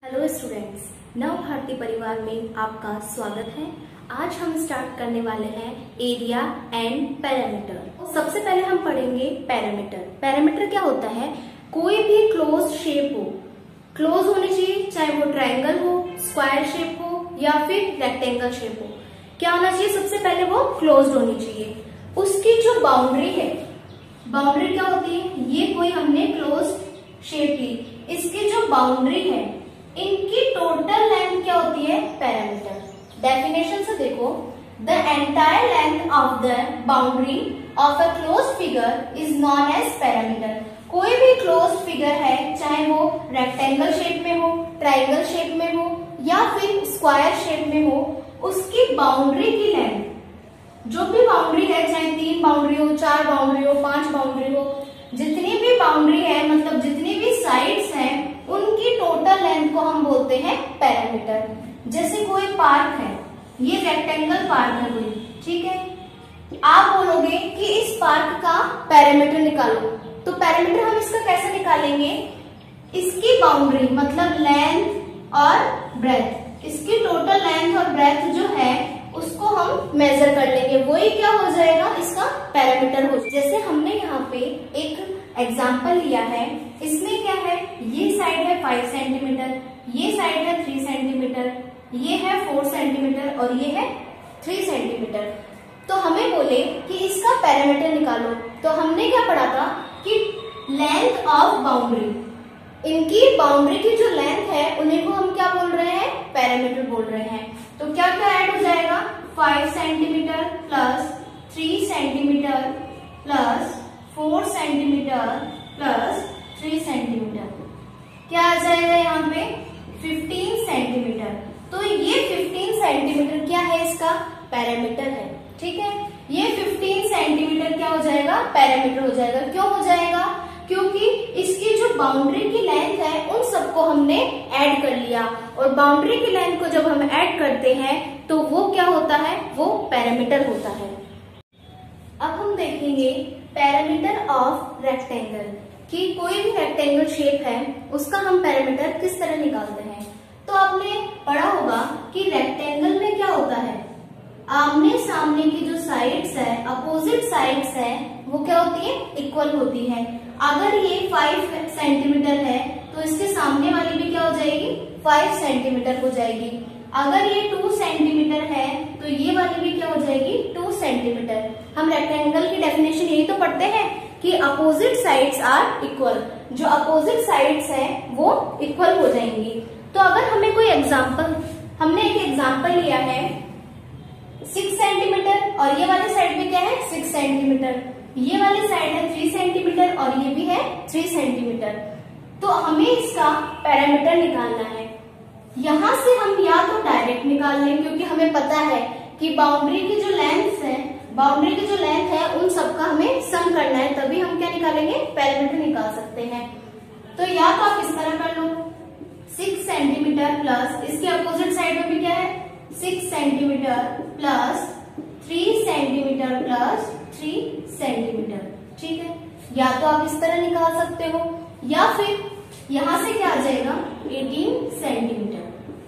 Hello students, नव भारती परिवार में आपका स्वागत है। आज हम स्टार्ट करने वाले हैं एरिया एंड पैरामीटर। सबसे पहले हम पढ़ेंगे पैरामीटर। पैरामीटर क्या होता है? कोई भी क्लोज शेप हो, क्लोज होनी चाहिए, चाहे वो ट्रायंगल हो, स्क्वायर शेप हो या फिर रेक्टेंगल शेप हो। क्या होना चाहिए? सबसे पहले वो क्लोज होनी चाहिए। उसकी जो बाउंड्री है, बाउंड्री क्या होती है? ये कोई हमने क्लोज शेप ली, इसकी जो बाउंड्री है, इनकी टोटल लेंथ क्या होती है? पैरामीटर। डेफिनेशन से देखो, the entire length of the boundary of a close figure is known as perimeter. कोई भी क्लोज फिगर है, चाहे वो रेक्टेंगल शेप में हो, ट्राइंगल शेप में हो या फिर स्क्वायर शेप में हो, उसकी बाउंड्री की लेंथ, जो भी बाउंड्री है, चाहे 3 बाउंड्री हो, 4 बाउंड्री हो, 5 बाउंड्री हो, जितनी भी बाउंड्री है, मतलब जितनी भी साइड्स हैं, उनकी टोटल लेंथ को हम बोलते हैं पैरामीटर। जैसे कोई पार्क है, ये रेक्टेंगल पार्क है कोई, ठीक है। आप बोलोगे कि इस पार्क का पैरामीटर निकालो, तो पैरामीटर हम इसका कैसे निकालेंगे? इसकी बाउंड्री मतलब लेंथ और ब्रेथ, इसकी टोटल लेंथ और ब्रेथ जो है उसको हम मेजर कर लेंगे, वही क्या हो जाएगा? इसका पैरामीटर हो। जैसे हमने यहाँ पे एक एग्जाम्पल लिया है, इसमें क्या है? ये साइड है 5 सेंटीमीटर, ये साइड है 3 सेंटीमीटर, ये है 4 सेंटीमीटर और ये है 3 सेंटीमीटर। तो हमें बोले कि इसका पैरामीटर निकालो, तो हमने क्या पढ़ा था कि लेंथ ऑफ बाउंड्री, इनकी बाउंड्री की जो लेंथ है उन्हीं को हम क्या बोल रहे हैं? पैरामीटर बोल रहे हैं। तो क्या क्या ऐड हो जाएगा? 5 centimetre plus 3 centimetre plus 4 centimetre plus 3 centimetre, क्या आ जाएगा यहाँ पे? 15 सेंटीमीटर। तो ये 15 सेंटीमीटर क्या है? इसका पैरामीटर है, ठीक है। ये 15 सेंटीमीटर क्या हो जाएगा? पैरामीटर हो जाएगा। क्यों हो जाएगा? क्योंकि इसकी जो बाउंड्री की लेंथ है उन सबको हमने ऐड कर लिया, और बाउंड्री की लेंथ को जब हम ऐड करते हैं तो वो क्या होता है? वो पैरामीटर होता है। अब हम देखेंगे पैरामीटर ऑफ रेक्टेंगल, कि कोई भी रेक्टेंगल शेप है उसका हम पैरामीटर किस तरह निकालते हैं। तो आपने पढ़ा होगा कि रेक्टेंगल में क्या होता है? आमने सामने की जो साइड्स है, अपोजिट साइड्स है, वो क्या होती है? इक्वल होती है। अगर ये 5 सेंटीमीटर है तो इसके सामने वाली भी क्या हो जाएगी? 5 सेंटीमीटर हो जाएगी। अगर ये 2 सेंटीमीटर है तो ये वाली भी क्या हो जाएगी? 2 सेंटीमीटर। हम रेक्टेंगल की डेफिनेशन यही तो पढ़ते हैं कि अपोजिट साइड्स आर इक्वल, जो अपोजिट साइड्स है वो इक्वल हो जाएंगी। तो अगर हमें कोई एग्जाम्पल, हमने एक एग्जाम्पल लिया है 6 सेंटीमीटर और ये वाली साइड में क्या है? 6 सेंटीमीटर, ये वाली साइड है 3 सेंटीमीटर और ये भी है 3 सेंटीमीटर। तो हमें इसका पैरामीटर निकालना है। यहाँ से हम या तो डायरेक्ट निकाल लें, क्योंकि हमें पता है कि बाउंड्री की जो लेंथ है, बाउंड्री की जो लेंथ है उन सबका हमें सम करना है, तभी हम क्या निकालेंगे? पैरामीटर निकाल सकते हैं। तो या तो आप इस तरह कर लो, 6 सेंटीमीटर प्लस इसके अपोजिट साइड में भी क्या है? 6 centimetre plus 3 centimetre plus 3 centimetre, ठीक है। या तो आप इस तरह निकाल सकते हो, या फिर यहां से क्या आ जाएगा? 18 सेंटीमीटर।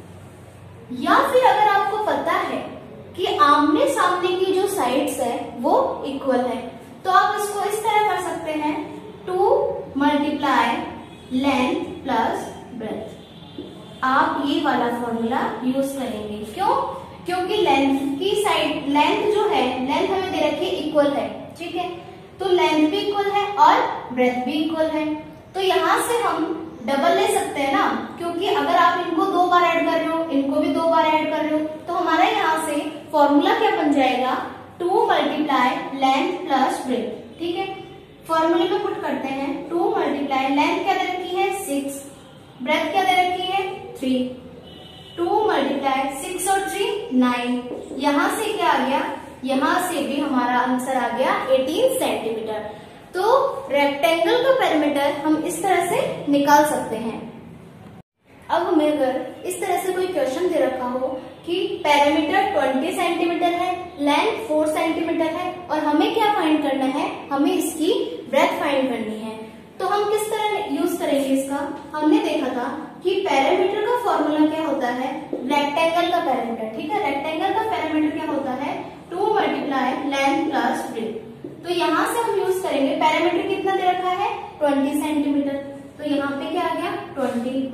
या फिर अगर आपको पता है कि आमने सामने की जो साइड्स है वो इक्वल है, तो आप इसको इस तरह कर सकते हैं, 2 मल्टीप्लाई लेंथ प्लस ब्रेथ। आप ये वाला फॉर्मूला यूज करेंगे। क्यों? क्योंकि लेंथ की साइड, लेंथ जो है, लेंथ हमें दे रखी है इक्वल है, ठीक है। तो लेंथ भी इक्वल है और ब्रेथ भी इक्वल है, तो यहाँ से हम डबल ले सकते हैं ना, क्योंकि अगर आप इनको 2 बार ऐड कर रहे हो, इनको भी 2 बार ऐड कर रहे हो, तो हमारा यहाँ से फॉर्मूला क्या बन जाएगा? 2 मल्टीप्लाई लेंथ प्लस ब्रेथ, ठीक है। फॉर्मूले में पुट करते हैं, 2 मल्टीप्लाई लेंथ क्या दे रखी है? 6, ब्रेथ क्या दे रखी है? 3, 2 मल्टीप्लाई 6 और 3 9। यहाँ से क्या आ गया? यहाँ से भी हमारा आंसर आ गया 18 सेंटीमीटर। तो रेक्टेंगल का पैरामीटर हम इस तरह से निकाल सकते हैं। अब हमें अगर इस तरह से कोई क्वेश्चन दे रखा हो कि पैरामीटर 20 सेंटीमीटर है, लेंथ 4 सेंटीमीटर है और हमें क्या फाइंड करना है? हमें इसकी ब्रेथ फाइंड करनी है। तो हम किस तरह यूज करेंगे इसका, हमने देखा था कि पैरामीटर का फॉर्मूला क्या होता है, रेक्टेंगल का पैरामीटर, ठीक है। रेक्टेंगल का पैरामीटर क्या होता है, 2 मल्टीप्लाई लेंथ प्लस ब्रेथ। तो यहाँ से हम यूज करेंगे, पैरामीटर कितना दे रखा है 20 सेंटीमीटर, तो यहाँ पे क्या आ गया 20,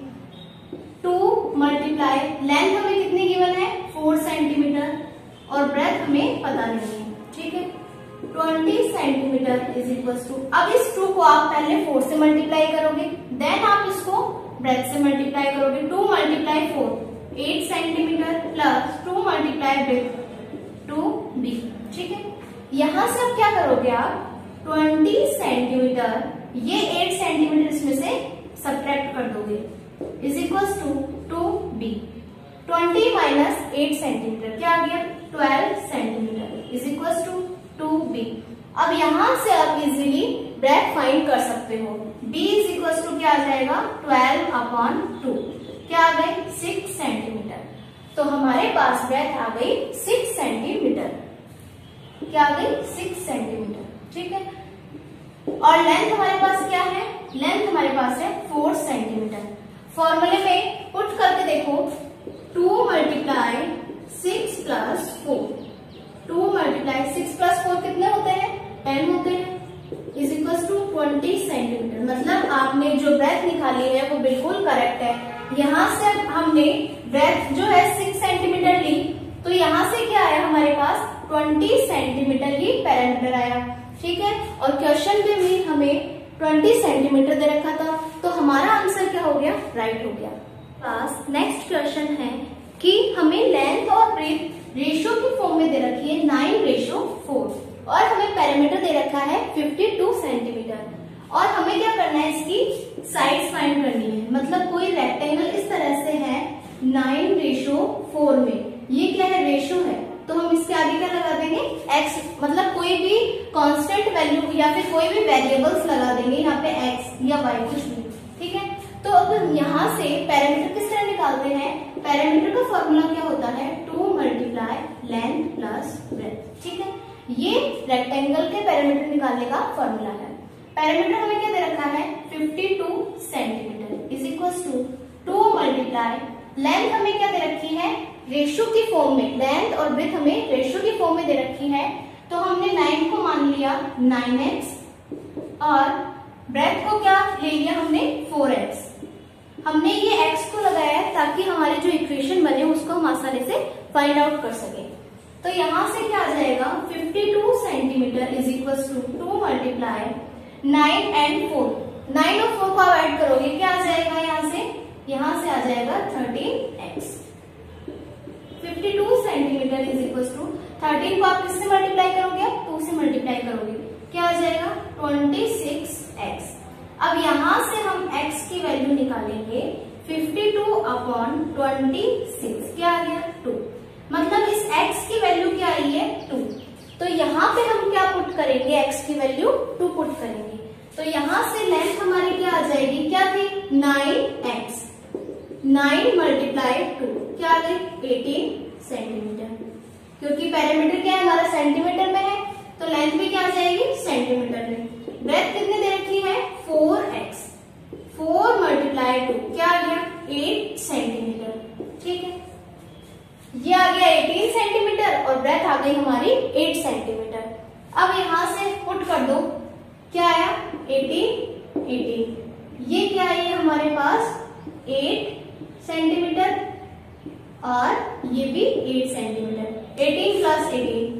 2 मल्टीप्लाई लेंथ हमें कितनी गिवन है 4 सेंटीमीटर और ब्रेथ हमें पता नहीं है, ठीक है। 20 सेंटीमीटर इज इक्वल टू, अब इस 2 को आप पहले 4 से मल्टीप्लाई करोगे, देन आप इसको ब्रेथ से मल्टीप्लाई करोगे। 2 multiply 4 8 centimetre plus 2 multiply breadth 2b, ठीक है। यहां से अब क्या करोगे आप 20 सेंटीमीटर, ये 8 सेंटीमीटर इसमें से सब्ट्रैक्ट कर दोगे, is equal to 2b। 20 minus 8 centimetre क्या आ गया 12 centimetre is equal to 2b। अब यहां से आप इजीली ब्रेथ फाइंड कर सकते हो, b इज इक्वल टू क्या आ जाएगा 12/2, क्या आ गए 6 सेंटीमीटर। तो हमारे पास ब्रेथ आ गई 6 सेंटीमीटर, क्या आ गई 6 सेंटीमीटर, ठीक है। और लेंथ हमारे पास क्या है, लेंथ हमारे पास है 4 सेंटीमीटर। फॉर्मूले में पुट करके देखो, 2 मल्टीप्लाई 6 प्लस 4, 2 मल्टीप्लाई 6 प्लस 4 कितने होते हैं 10 होते हैं, इज इक्वल टू 20 सेंटीमीटर। मतलब आपने जो ब्रेथ निकाली है वो बिल्कुल करेक्ट है। यहाँ से हमने ब्रेथ जो है 6 सेंटीमीटर ली, तो यहाँ से क्या आया हमारे पास 20 सेंटीमीटर ही पैरामीटर आया, ठीक है। और क्वेश्चन में भी हमें 20 सेंटीमीटर दे रखा था, तो हमारा आंसर क्या हो गया, राइट हो गया। पास नेक्स्ट क्वेश्चन है कि हमें लेंथ और ब्रेथ रेशियो की फॉर्म में दे रखी है 9:4 और हमें पैरामीटर दे रखा है 52 सेंटीमीटर और हमें क्या करना है, इसकी साइड्स फाइंड करनी है। मतलब कोई रेक्टेंगल इस तरह से है 9:4 में, ये क्या है रेशियो है, तो हम इसके आगे क्या लगा देंगे x, मतलब कोई भी कांस्टेंट वैल्यू या फिर कोई भी वेरिएबल्स लगा देंगे यहाँ पे x या y कुछ भी, ठीक है। तो अब यहाँ से पैरामीटर किस तरह निकालते हैं, पैरामीटर का फॉर्मूला क्या होता है 2 मल्टीप्लाई लेंथ प्लस ब्रेथ, ठीक है। ये रेक्टेंगल के पैरामीटर निकालने का फॉर्मूला है। पैरामीटर हमें क्या दे रखा है 52 centimetre is equal to 2 multiply length हमें क्या दे रखी है रेशियो की फॉर्म में, लेंथ और ब्रेथ हमें रेशियो की फॉर्म में दे रखी है, तो हमने 9 को मान लिया 9x और ब्रेथ को क्या ले लिया हमने 4x। हमने ये x को लगाया है ताकि हमारी जो इक्वेशन बने उसको हम आसानी से फाइंड आउट कर सके। तो यहाँ से क्या आ जाएगा 52 centimetre is equal to 2 multiply 9 and 4, 9 और 4 को आप ऐड करोगे क्या आ जाएगा, यहाँ से आ जाएगा 13x। 52 centimetre is equal to 13 को आप किससे मल्टीप्लाई करोगे, 2 से मल्टीप्लाई करोगे, क्या आ जाएगा 26x। अब यहाँ से हम x की वैल्यू निकालेंगे 52/26, क्या आ गया 2, मतलब इस x की वैल्यू क्या आई है 2। तो यहाँ पे हम क्या पुट करेंगे, x की वैल्यू 2 पुट करेंगे, तो यहाँ से लेंथ हमारी क्या आ जाएगी, क्या थी 9x, 9 मल्टीप्लाई 2 क्या आ गई 18 सेंटीमीटर, क्योंकि पैरामीटर क्या है हमारा सेंटीमीटर में है, तो लेंथ भी क्या आ जाएगी सेंटीमीटर में। ब्रेथ कितने दे रखी है 4x, 4 मल्टीप्लाई 2 क्या आ गया 8 सेंटीमीटर, ठीक है। ये आ गया 18 सेंटीमीटर और ब्रेथ आ गई हमारी 8 सेंटीमीटर। अब यहां से पुट कर दो, क्या आया 18, 18, ये क्या है हमारे पास 8 सेंटीमीटर और ये भी 8 सेंटीमीटर, 18 प्लस 18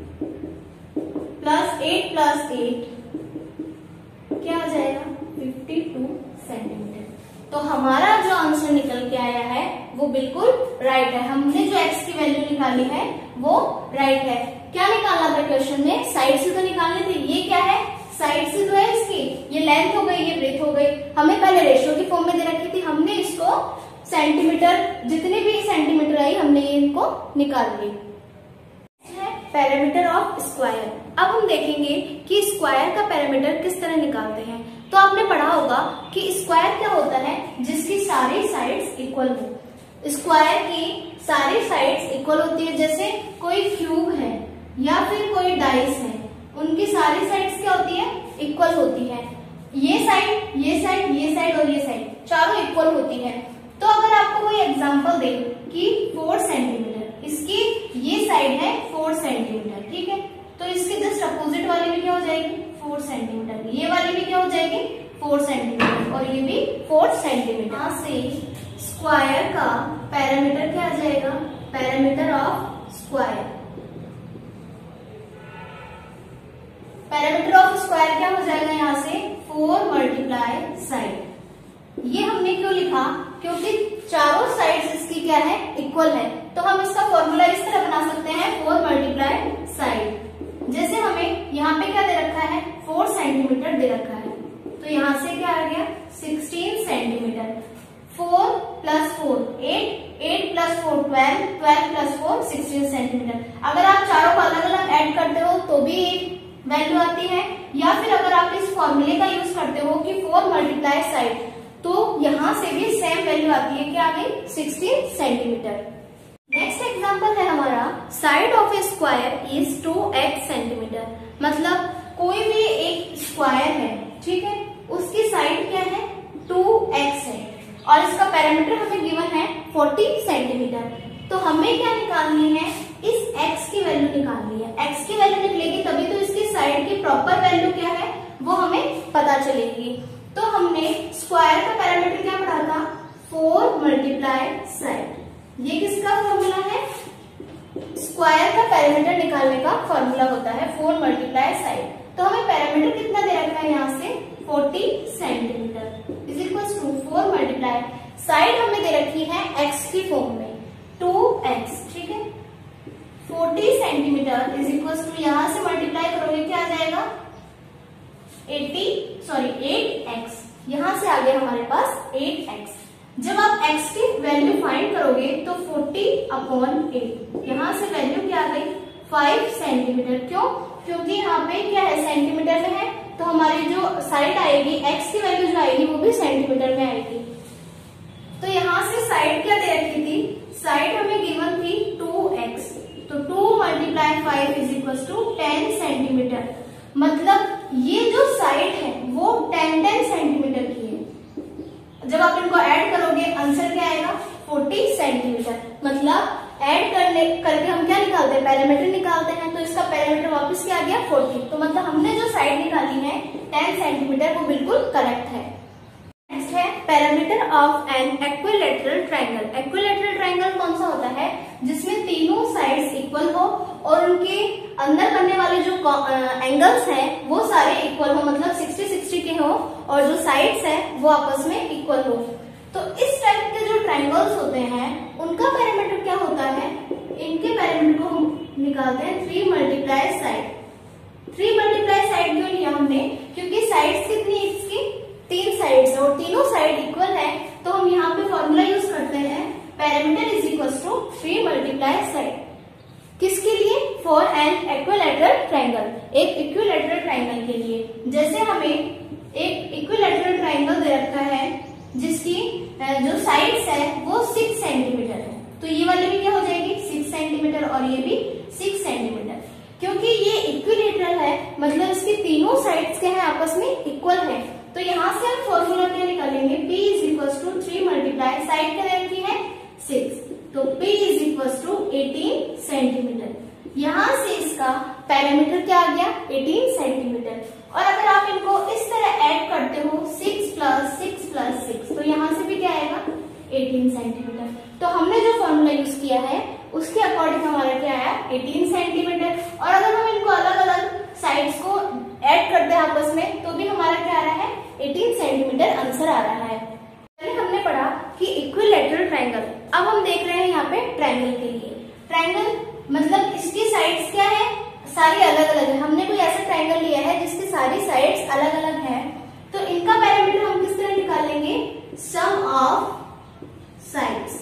प्लस 8 प्लस 8 क्या आ जाएगा 52 सेंटीमीटर। तो हमारा जो आंसर निकल के आया है वो बिल्कुल राइट है, हमने जो x की वैल्यू निकाली है वो राइट है। क्या निकालना था क्वेश्चन में, साइड से तो निकालनी थी, ये क्या है साइड से तो है इसकी, ये लेंथ हो गई ये ब्रेथ हो गई, हमें पहले रेशियो की फॉर्म में दे रखी थी, हमने इसको सेंटीमीटर जितने भी सेंटीमीटर आई हमने ये इनको निकाल ली। पैरामीटर ऑफ स्क्वायर, अब हम देखेंगे कि स्क्वायर का पैरामीटर किस तरह निकालते हैं। तो आपने पढ़ा होगा कि स्क्वायर क्या होता है, जिसकी सारी साइड्स इक्वल हो। स्क्वायर की सारी साइड्स इक्वल होती है, जैसे कोई क्यूब है या फिर कोई डाइस है, उनकी सारी साइड्स क्या होती है इक्वल होती है। ये साइड, ये साइड, ये साइड और ये साइड चारों इक्वल होती है। तो अगर आपको कोई एग्जांपल दे कि 4 सेंटीमीटर, इसकी ये साइड है 4 सेंटीमीटर, ठीक है, तो इसके जस्ट अपोजिट वाली भी क्या हो जाएगी 4 सेंटीमीटर, ये वाली भी क्या हो जाएगी 4 सेंटीमीटर और ये भी 4 सेंटीमीटर। यहाँ से स्क्वायर का पैरामीटर क्या आ जाएगा, perimeter of square, perimeter of square क्या हो जाएगा यहाँ से 4 मल्टीप्लाई साइड। ये हमने क्यों लिखा, क्योंकि चारों साइड्स इसकी क्या है इक्वल है, तो हम इसका फॉर्मूला इस तरह बना सकते हैं 4 मल्टीप्लाई साइड। जैसे हमें यहाँ पे क्या दे रखा है 4 सेंटीमीटर दे रखा है, तो यहाँ से क्या आ गया 16 centimetre, 4 plus 4 8, 8 plus 4 12, 12 plus 4 16 centimetre. अगर आप चारों को अलग अलग ऐड करते हो तो भी वैल्यू आती है, या फिर अगर आप इस फॉर्मूले का यूज करते हो कि 4 मल्टीप्लाई साइड, तो यहाँ से भी सेम वैल्यू आती है, क्या आ गई 16 सेंटीमीटर। नेक्स्ट एग्जांपल है हमारा side of a square is 2x centimetre, मतलब कोई भी एक स्क्वायर है, ठीक है, उसकी साइड क्या है 2x है और इसका पैरामीटर हमें गिवन है 40 सेंटीमीटर। तो हमें क्या निकालनी है, इस x की वैल्यू निकालनी है। x की वैल्यू निकलेगी तभी तो इसकी साइड की प्रॉपर वैल्यू क्या है वो हमें पता चलेगी। तो हमने स्क्वायर का पैरामीटर क्या पढ़ा था 4 मल्टीप्लाई साइड। ये किसका फॉर्मूला है, स्क्वायर का पैरामीटर निकालने का फॉर्मूला होता है 4 मल्टीप्लाई साइड। तो हमें पैरामीटर कितना दे रखा है यहाँ से 40 centimetre is equal to 4 multiply side हमें दे रखी है x की फॉर्म में 2x, ठीक है, 40 सेंटीमीटर इज इक्वल टू यहाँ से मल्टीप्लाई करोगे क्या आ जाएगा 8x, यहाँ से आ गया हमारे पास 8x। जब आप x की वैल्यू फाइंड करोगे तो 40/8, यहाँ से वैल्यू क्या आ गई 5 सेंटीमीटर। क्यों, क्योंकि यहाँ पे क्या है सेंटीमीटर में है, तो हमारी जो साइड आएगी x की वैल्यू जो आएगी वो भी सेंटीमीटर में आएगी। तो यहाँ से साइड क्या दे रखी थी, साइड हमें गिवन थी 2x, तो 2 multiply 5 is equal to 10 centimetre, मतलब ये जो साइड है वो 10 सेंटीमीटर की है। जब आप इनको ऐड करोगे आंसर क्या आएगा 40 सेंटीमीटर, मतलब ऐड करके हम क्या निकालते हैं पैरामीटर निकालते हैं, तो इसका पैरामीटर वापस क्या आ गया 40, तो मतलब हमने जो साइड निकाली है 10 सेंटीमीटर वो बिल्कुल करेक्ट है। नेक्स्ट है perimeter of an equilateral triangle. Equilateral triangle कौन सा होता है, जिसमें तीनों साइड्स इक्वल हो और उनके अंदर बनने वाले जो एंगल्स हैं वो सारे इक्वल हो, मतलब 60-60 के हो, और जो साइड्स है वो आपस में इक्वल हो। तो इस टाइप के जो ट्रायंगल्स होते हैं उनका पैरामीटर क्या होता है, इनके पैरामीटर को हम निकालते हैं 3 मल्टीप्लाई साइड। 3 मल्टीप्लाई साइड क्यों लिया हमने, क्योंकि साइड्स कितनी है इसकी 3 साइड्स है और तीनों साइड इक्वल है, तो हम यहाँ पे फॉर्मूला यूज करते हैं perimeter is equal to 3 multiply side. किसके लिए, फॉर एन इक्विलैटरल ट्रायंगल, एक इक्विलैटरल ट्रायंगल के लिए। जैसे हमें एक इक्विलैटरल ट्रायंगल दे रखा है जिसकी जो साइड्स है वो 6 सेंटीमीटर है, तो ये वाली भी क्या हो जाएगी 6 सेंटीमीटर और ये भी 6 सेंटीमीटर। क्योंकि ये इक्विलैटरल है मतलब इसकी तीनों साइड्स के हैं आपस में इक्वल है, तो यहाँ से हम फॉर्मूला क्या निकालेंगे P is equal to 3 multiply side क्या रखी है 6, तो P is equal to 18 centimetre. यहाँ से इसका पैरामीटर क्या आ गया 18 सेंटीमीटर। और अगर आप इनको इस तरह ऐड करते हो 6 प्लस 6 प्लस 6, तो यहाँ से भी क्या आएगा 18 सेंटीमीटर। तो हमने जो फॉर्मूला यूज किया है उसके अकॉर्डिंग हमारा क्या आया 18 सेंटीमीटर। और अगर हम इनको अलग अलग साइड्स को ऐड करते हैं आपस में तो भी हमारा क्या आ रहा है 18 सेंटीमीटर आंसर आ रहा है। पहले हमने पढ़ा कि इक्विलैटरल ट्रायंगल, अब हम देख रहे हैं यहाँ पे ट्रायंगल के लिए। ट्रायंगल मतलब इसकी साइड्स क्या है सारी अलग अलग है। हमने कोई ऐसा ट्रायंगल लिया है जिसकी सारी साइड्स अलग अलग है, तो इनका पैरामीटर हम किस तरह निकालेंगे, सम ऑफ साइड्स।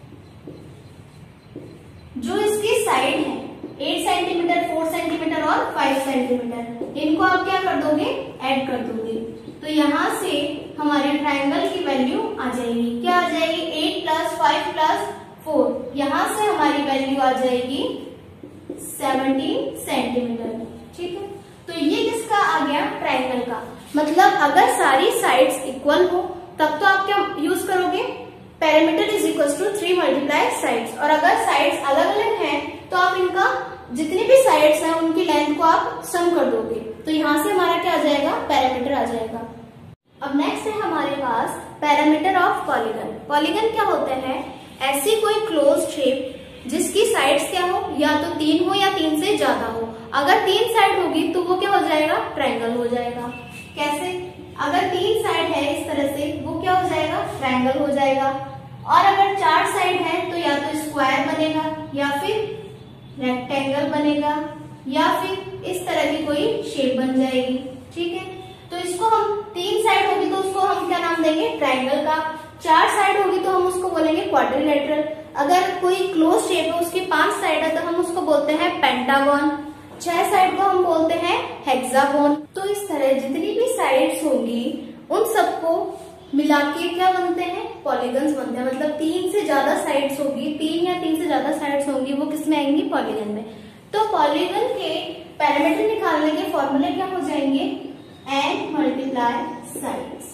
जो इसकी साइड है 8 सेंटीमीटर 4 सेंटीमीटर और 5 सेंटीमीटर, इनको आप क्या कर दोगे ऐड कर दोगे, तो यहाँ से हमारे ट्रायंगल की वैल्यू आ जाएगी, क्या आ जाएगी 8 प्लस 5 प्लस 4, यहाँ से हमारी वैल्यू आ जाएगी 17 सेंटीमीटर। ठीक है, तो ये किसका आ गया ट्रायंगल का। मतलब अगर सारी साइड्स इक्वल हो तब तो आप क्या यूज करोगे, perimeter is equal to 3 multiply sides. और अगर साइड्स अलग अलग हैं तो आप इनका जितनी भी साइड्स हैं उनकी लेंथ को आप सम कर दोगे, तो यहाँ से हमारा क्या आ जाएगा, पेरीमीटर आ जाएगा। अब नेक्स्ट है हमारे पास पेरीमीटर ऑफ पॉलीगन। पॉलीगन क्या होता है, ऐसी कोई क्लोज शेप जिसकी साइड्स क्या हो, या तो 3 हो या 3 से ज्यादा हो। अगर 3 साइड होगी तो वो क्या हो जाएगा, ट्रायंगल हो जाएगा। कैसे, अगर 3 साइड है इस तरह से, वो क्या हो जाएगा, ट्रायंगल हो जाएगा। और अगर 4 साइड है तो या तो स्क्वायर बनेगा या फिर रेक्टेंगल बनेगा या फिर इस तरह की कोई शेप बन जाएगी। ठीक है, तो इसको हम 3 साइड होगी तो उसको हम क्या नाम देंगे, ट्रायंगल का। 4 साइड होगी तो हम उसको बोलेंगे क्वाड्रिलेटरल। अगर कोई क्लोज शेप है उसकी 5 साइड है तो हम उसको बोलते हैं पेंटागन। 6 साइड को हम बोलते हैं हेक्सागोन। तो इस तरह जितनी भी साइड्स होंगी उन सबको मिला के क्या बनते हैं, पॉलीगन्स बनते हैं। मतलब 3 से ज्यादा साइड्स होगी, 3 या 3 से ज्यादा साइड्स होंगी, वो किसमें आएंगी, पॉलीगन में। तो पॉलीगन के पेरीमीटर निकालने के फॉर्मूले क्या हो जाएंगे, n multiply sides.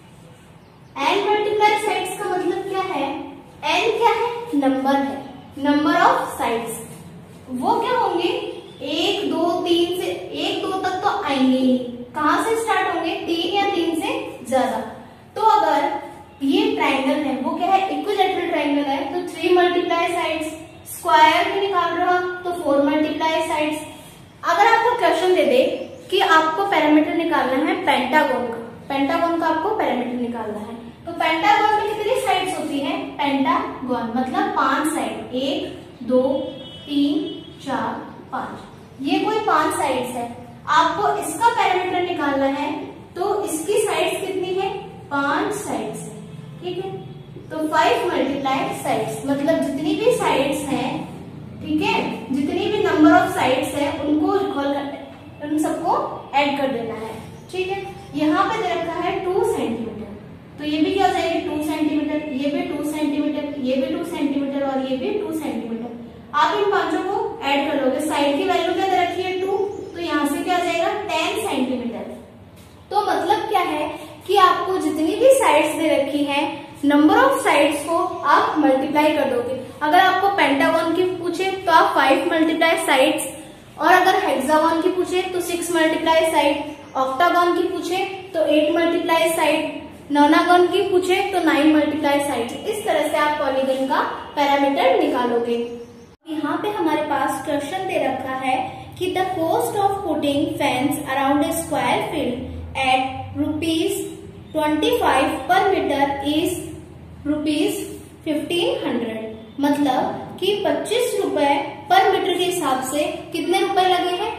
n multiply sides का मतलब क्या है, n क्या है, नंबर है, नंबर ऑफ साइड्स। वो क्या होंगे, 1 2 3 से 1 2 तक तो आएंगे ही। कहां से स्टार्ट होंगे, 3 या 3 से ज्यादा। तो अगर ये ट्रायंगल है, वो क्या है, इक्विलैटरल ट्रायंगल है, तो 3 मल्टीप्लाई साइड्स। स्क्वायर भी निकाल रहा तो 4 मल्टीप्लाई साइड्स। अगर आपको क्वेश्चन दे दे कि आपको पेरीमीटर निकालना है पेंटागन का, पेंटागन का आपको पेरीमीटर निकालना है, तो पेंटागन में कितनी साइड्स होती है, पेंटागन मतलब 5 साइड, 1 2 3 4 5, ये कोई 5 साइड्स है। आपको इसका पेरीमीटर निकालना है तो इसकी साइड्स कितनी है, 5 साइड्स है। ठीक है, तो 5 मल्टीप्लाई साइड्स मतलब जितनी भी साइड्स हैं, ठीक है, जितनी भी नंबर ऑफ साइड्स है उनको इक्वल कर, उन सबको ऐड कर देना है। ठीक है, यहाँ पे दे रखा है 2 सेंटीमीटर, तो ये भी क्या हो जाएगी 2 सेंटीमीटर, ये भी 2 सेंटीमीटर, ये भी 2 सेंटीमीटर और ये भी 2 सेंटीमीटर। आप इन पांचों को ऐड कर लोगे, साइड की वैल्यू क्या दे रखी है 2, तो यहाँ से क्या आ जाएगा 10 सेंटीमीटर। तो मतलब क्या है कि आपको जितनी भी साइड्स दे रखी हैं, नंबर ऑफ साइड्स को आप मल्टीप्लाई कर दोगे। अगर आपको पेंटागन की पूछे तो आप 5 मल्टीप्लाई साइड्स, और अगर हेक्सागन की पूछे तो 6 मल्टीप्लाई साइड, ऑक्टागन की पूछे तो 8 मल्टीप्लाई साइड, नोनागन की पूछे तो 9 मल्टीप्लाई साइड। इस तरह से आप पॉलीगन का पैरामीटर निकालोगे। यहाँ पे हमारे पास क्वेश्चन दे रखा है कि the cost of putting fence around a square field at ₹25 per metre is ₹1500। मतलब कि 25 रुपए पर मीटर के हिसाब से कितने रुपए लगे हैं,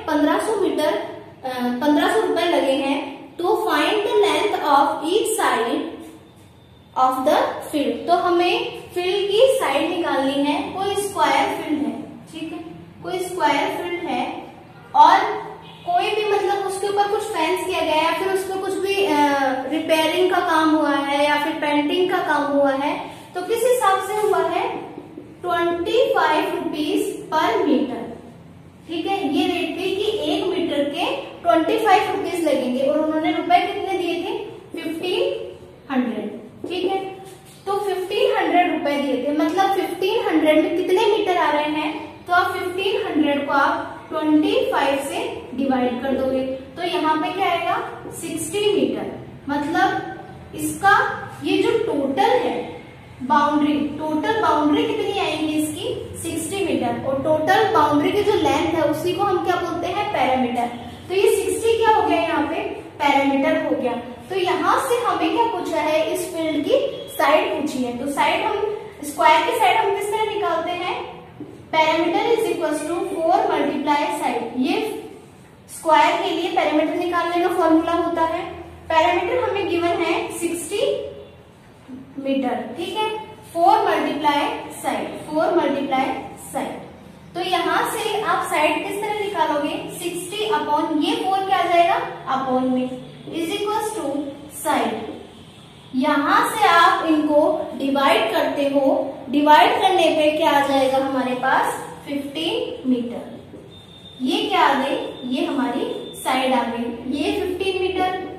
1500 रुपए लगे हैं। तो find the length of each side of the field. तो हमें फील्ड की साइड निकालनी है, कोई स्क्वायर फील्ड है, ठीक है, कोई स्क्वायर फील्ड है और कोई भी मतलब उसके ऊपर कुछ फेंस किया गया है या फिर उसमें कुछ भी रिपेयरिंग का काम हुआ है या फिर पेंटिंग का काम हुआ है, तो किस हिसाब से हुआ है, 25 रुपीज पर मीटर। ठीक है, ये रेट थी कि 1 मीटर के 25 रुपीज लगेंगे और उन्होंने रुपए कितने दिए थे, 1500। ठीक है, तो 1500 रुपए दिए थे, मतलब 1500 में कितने मीटर आ रहे हैं, तो आप 1500 को आप 25 से डिवाइड कर दोगे तो यहाँ पे क्या आएगा 60 मीटर। मतलब इसका ये जो टोटल है बाउंड्री, टोटल बाउंड्री कितनी आएगी इसकी 60 मीटर, और टोटल बाउंड्री की जो लेंथ है उसी को हम क्या बोलते हैं, पैरामीटर। तो ये 60 क्या हो गया, यहाँ पे पैरामीटर हो गया। तो यहाँ से हमें क्या पूछा है, इस फील्ड की साइड पूछी है। तो साइड हम स्क्वायर की साइड हम किस तरह निकालते हैं, perimeter is equal to 4 multiply side. ये स्क्वायर के लिए पैरामीटर निकालने का फॉर्मूला होता है। पैरामीटर हमें गिवन है 60 मीटर, ठीक है, 4 मल्टीप्लाई साइड, 4 मल्टीप्लाई साइड। तो यहाँ से आप साइड किस तरह निकालोगे, 60 अपॉन ये 4 क्या आ जाएगा, अपॉन में इज इक्वल टू साइड। यहां से आप इनको डिवाइड करते हो, डिवाइड करने पे क्या आ जाएगा हमारे पास 15 मीटर। ये क्या आ गई, ये हमारी साइड आ गई, ये 15 मीटर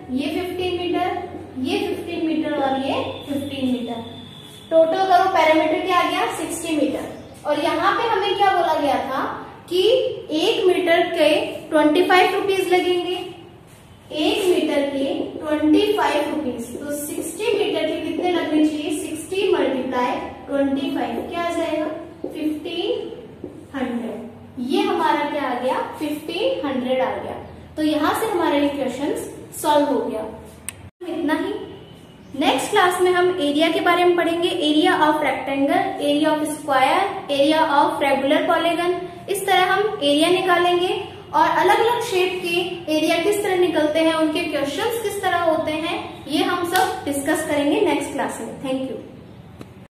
ये 15 मीटर, ये 15 मीटर और ये 15 मीटर। टोटल करो, पैरामीटर क्या आ गया 60 मीटर। और यहाँ पे हमें क्या बोला गया था कि 1 मीटर के 25 रुपीज लगेंगे, 1 मीटर के 25 रुपीज। तो 60 मीटर के कितने लगने चाहिए, 60 मल्टीप्लाई 25 क्या आ जाएगा 1500। ये हमारा क्या आ गया 1500 आ गया। तो यहां से हमारा ये क्वेश्चन सॉल्व हो गया। इतना ही। नेक्स्ट क्लास में हम एरिया के बारे में पढ़ेंगे, area of rectangle, area of square, area of regular polygon. इस तरह हम एरिया निकालेंगे और अलग अलग शेप के एरिया किस तरह निकलते हैं, उनके क्वेश्चंस किस तरह होते हैं, ये हम सब डिस्कस करेंगे नेक्स्ट क्लास में। Thank you.